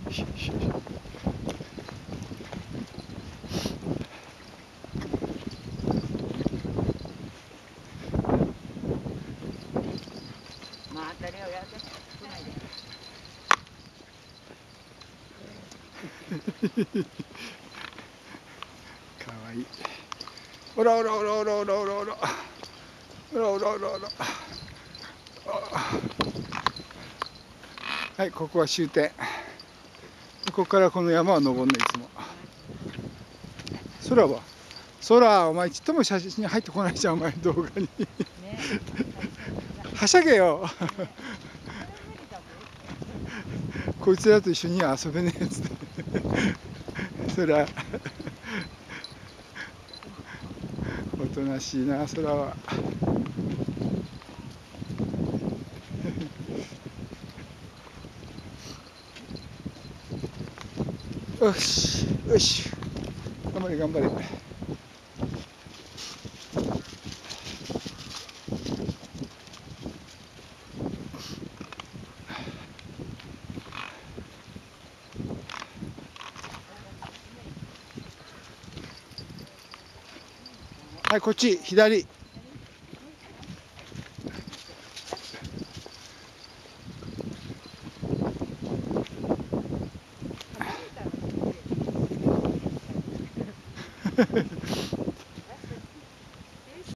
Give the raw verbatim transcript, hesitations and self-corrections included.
まあ当たりをやって少ないで。 かわいい。おらおらおらおらおらおらおら。おらおらおらおら。はい、ここは終点。ここからこの山を登るのいつも。空は空、お前ちっとも写真に入ってこないじゃん、お前動画に。はしゃげよ。こいつらと一緒には遊べねえっつって。そりゃおとなしいな、空は。よしよし、頑張れ頑張れ。はい、こっち左。